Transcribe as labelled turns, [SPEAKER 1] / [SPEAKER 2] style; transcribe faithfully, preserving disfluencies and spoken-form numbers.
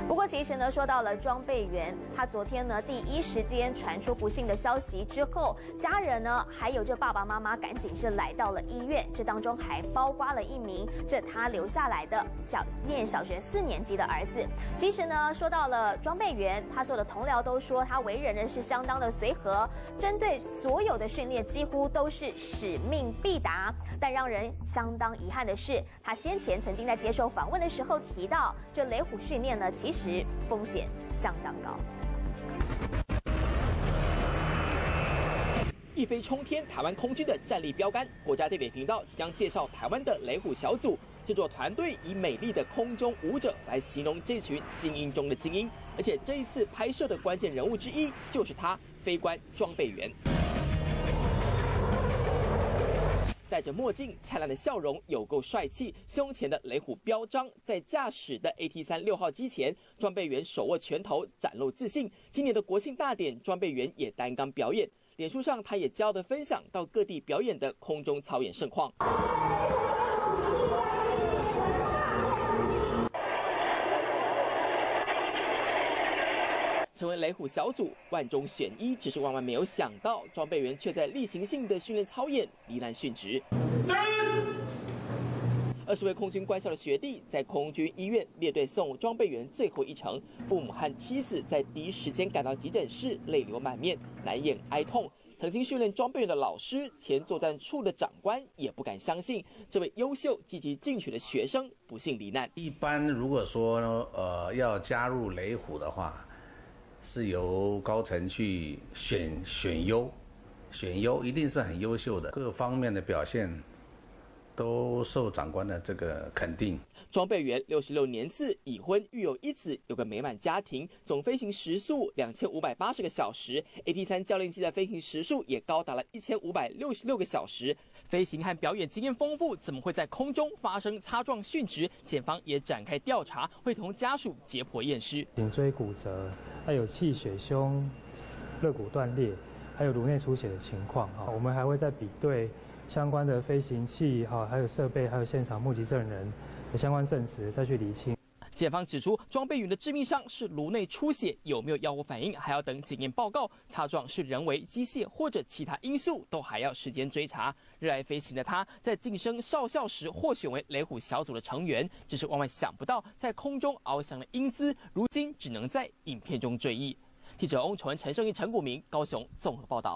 [SPEAKER 1] 不过，其实呢，说到了装备员，他昨天呢第一时间传出不幸的消息之后，家人呢还有这爸爸妈妈赶紧是来到了医院，这当中还包括了一名这他留下来的小念小学四年级的儿子。其实呢，说到了装备员，他所有的同僚都说他为人呢是相当的随和，针对所有的训练几乎都是使命必达。但让人相当遗憾的是，他先前曾经在接受访问的时候提到，这雷虎训练呢其实风险相当高。
[SPEAKER 2] 一飞冲天，台湾空军的战力标杆，国家地理频道即将介绍台湾的雷虎小组。制作团队以美丽的空中舞者来形容这群精英中的精英，而且这一次拍摄的关键人物之一就是他，飞官装备员。戴着墨镜，灿烂的笑容有够帅气，胸前的雷虎标章在驾驶的 A T 三六号机前，装备员手握拳头，展露自信。今年的国庆大典，装备员也担纲表演。脸书上，他也骄傲地分享到各地表演的空中操演盛况。成为雷虎小组万中选一，只是万万没有想到，装备员却在例行性的训练操演罹难殉职。二十位空军官校的学弟在空军医院列队送装备员最后一程，父母和妻子在第一时间赶到急诊室，泪流满面，难掩哀痛。曾经训练装备员的老师、前作战处的长官也不敢相信，这位优秀、积极进取的学生不幸罹难。
[SPEAKER 3] 一般如果说呃要加入雷虎的话，是由高层去选选优，选优一定是很优秀的，各方面的表现都受长官的这个肯定。
[SPEAKER 2] 装备员六十六年次，已婚，育有一子，有个美满家庭，总飞行时速两千五百八十个小时 ，A T 三教练机的飞行时速也高达了一千五百六十六个小时。飞行和表演经验丰富，怎么会在空中发生擦撞殉职？检方也展开调查，会同家属解剖验尸。
[SPEAKER 4] 颈椎骨折，还有气血胸、肋骨断裂，还有颅内出血的情况啊。我们还会再比对相关的飞行器哈，还有设备，还有现场目击证人的相关证词，再去厘清。
[SPEAKER 2] 检方指出，装备员的致命伤是颅内出血，有没有药物反应还要等检验报告。擦撞是人为、机械或者其他因素，都还要时间追查。热爱飞行的他，在晋升少校时获选为雷虎小组的成员，只是万万想不到，在空中翱翔的英姿，如今只能在影片中追忆。记者翁崇文、陈胜义、陈谷明高雄综合报道。